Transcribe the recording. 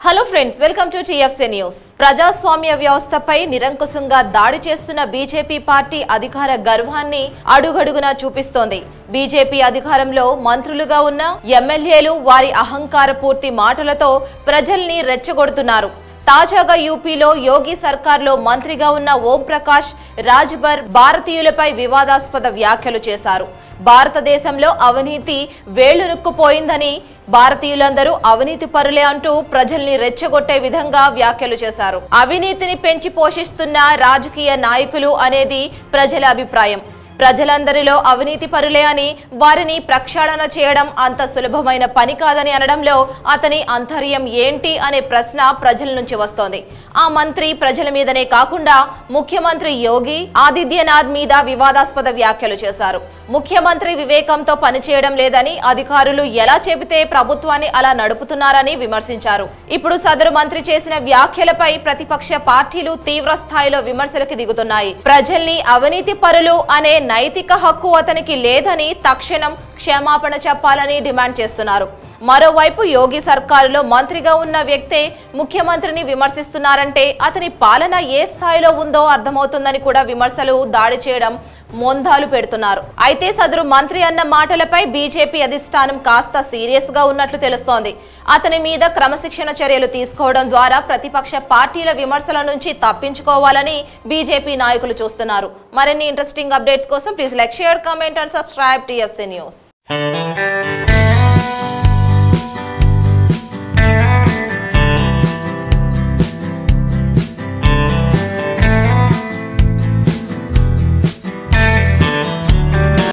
Hello friends, welcome to TFC news. ప్రజాస్వామ్య వ్యవస్థపై నిరంకుశంగా దాడి చేస్తున్న బీజేపీ పార్టీ అధికార గర్వాన్ని అడుగడుగునా చూపిస్తోంది. బీజేపీ అధికారంలో మంత్రులుగా ఉన్న ఎమ్మెల్యేలు వారి అహంకార పూర్తి మాటలతో ప్రజల్ని రెచ్చగొడుతున్నారు. తాజాగా యూపీలో యోగి సర్కార్లో మంత్రిగా ఉన్న ఓం ప్రకాష్ రాజ్భర్ భారతీయులపై వివాదాస్పద వ్యాఖ్యలు చేశారు. భారతదేశంలో అవినీతి వేళ్లునుక్కుపోయిందని, భారతీయులందరూ అవినీతి పరులే అంటూ ప్రజల్ని రెచ్చగొట్టే విధంగా వ్యాఖ్యలు చేశారు. అవినీతిని పెంచి పోషిస్తున్న రాజకీయ నాయకులు అనేది ప్రజల అభిప్రాయం. ప్రజలందరిలో అవినీతి పరులే అని, వారిని ప్రక్షాళన చేయడం అంత సులభమైన పని కాదని అనడంలో అతని అంతర్యం ఏంటి అనే ప్రశ్న ప్రజల నుంచి వస్తోంది. ఆ మంత్రి ప్రజల మీదనే కాకుండా ముఖ్యమంత్రి యోగి ఆదిత్యనాథ్ మీద వివాదాస్పద వ్యాఖ్యలు చేశారు. ముఖ్యమంత్రి వివేకంతో పనిచేయడం లేదని, అధికారులు ఎలా చెబితే ప్రభుత్వాన్ని అలా నడుపుతున్నారని విమర్శించారు. ఇప్పుడు సదరు మంత్రి చేసిన వ్యాఖ్యలపై ప్రతిపక్ష పార్టీలు తీవ్ర స్థాయిలో విమర్శలకు దిగుతున్నాయి. ప్రజల్ని అవినీతి పరులు అనే నైతిక హక్కు అతనికి లేదని, తక్షణం క్షమాపణ చెప్పాలని డిమాండ్ చేస్తున్నారు. మరోవైపు యోగి సర్కారులో మంత్రిగా ఉన్న వ్యక్తే ముఖ్యమంత్రిని విమర్శిస్తున్నారంటే అతని పాలన ఏ స్థాయిలో ఉందో అర్థమవుతుందని కూడా విమర్శలు దాడి చేయడం మొందాలు పెడుతున్నారు. అయితే సదరు మంత్రి అన్న మాటలపై బీజేపీ అధిష్టానం కాస్త సీరియస్ గా ఉన్నట్లు తెలుస్తోంది. అతని మీద క్రమశిక్షణ చర్యలు తీసుకోవడం ద్వారా ప్రతిపక్ష పార్టీల విమర్శల నుంచి తప్పించుకోవాలని బీజేపీ నాయకులు చూస్తున్నారు. మరిన్ని ఇంట్రెస్టింగ్ అప్డేట్స్ కోసం please like, share, comment and subscribe TFC news.